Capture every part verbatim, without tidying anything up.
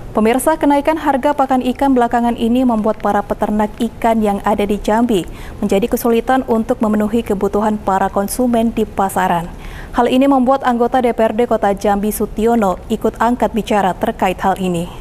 Pemirsa, kenaikan harga pakan ikan belakangan ini membuat para peternak ikan yang ada di Jambi menjadi kesulitan untuk memenuhi kebutuhan para konsumen di pasaran. Hal ini membuat anggota D P R D Kota Jambi Sutiono ikut angkat bicara terkait hal ini.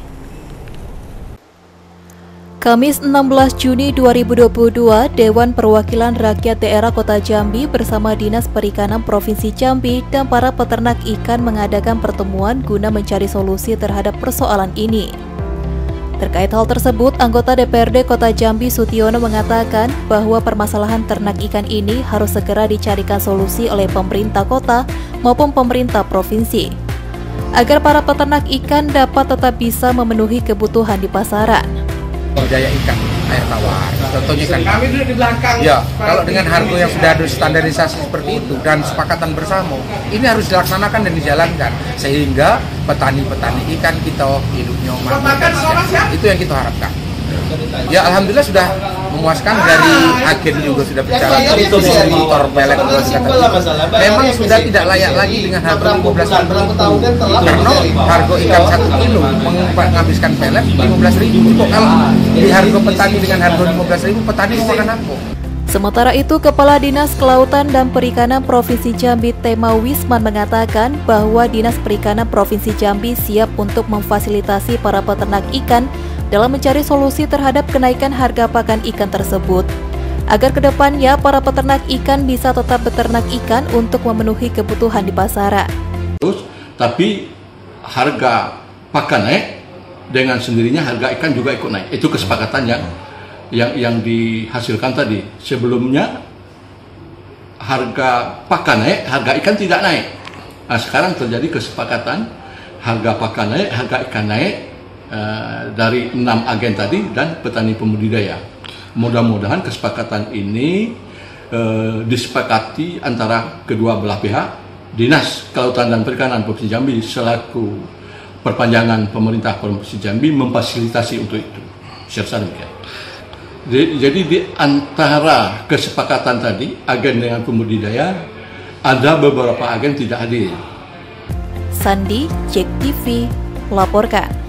Kamis enam belas Juni dua ribu dua puluh dua, Dewan Perwakilan Rakyat Daerah Kota Jambi bersama Dinas Perikanan Provinsi Jambi dan para peternak ikan mengadakan pertemuan guna mencari solusi terhadap persoalan ini. Terkait hal tersebut, anggota D P R D Kota Jambi Sutiono mengatakan bahwa permasalahan ternak ikan ini harus segera dicarikan solusi oleh pemerintah kota maupun pemerintah provinsi, agar para peternak ikan dapat tetap bisa memenuhi kebutuhan di pasaran. Budaya ikan air tawar, contohnya ikan kami duduk di belakang. Ya, kalau dengan harga yang sudah ada standarisasi seperti itu dan sepakatan bersama, ini harus dilaksanakan dan dijalankan sehingga petani-petani ikan kita hidupnya makmur. Itu yang kita harapkan. Ya, alhamdulillah sudah memuaskan, dari agen juga sudah bicara, itu distributor pelet juga sudah. Memang sudah tidak layak lagi dengan harga lima belas ribu karena harga ikan satu kilo menghabiskan pelet lima belas ribu. Kalau di harga petani dengan harga lima belas ribu, petani mau makan apa? Sementara itu, Kepala Dinas Kelautan dan Perikanan Provinsi Jambi Tema Wisman mengatakan bahwa Dinas Perikanan Provinsi Jambi siap untuk memfasilitasi para peternak ikan dalam mencari solusi terhadap kenaikan harga pakan ikan tersebut, agar kedepannya para peternak ikan bisa tetap beternak ikan untuk memenuhi kebutuhan di pasaran. Terus, tapi harga pakan naik, dengan sendirinya harga ikan juga ikut naik. Itu kesepakatan yang yang, yang dihasilkan tadi. Sebelumnya harga pakan naik, harga ikan tidak naik. Nah, sekarang terjadi kesepakatan harga pakan naik, harga ikan naik. Uh, dari enam agen tadi dan petani pembudidaya. Mudah-mudahan kesepakatan ini uh, disepakati antara kedua belah pihak. Dinas Kelautan dan Perikanan Provinsi Jambi selaku perpanjangan pemerintah Provinsi Jambi memfasilitasi untuk itu. Siap demikian. Jadi di antara kesepakatan tadi agen dengan pembudidaya, ada beberapa agen tidak hadir. Sandi, Jek T V, melaporkan.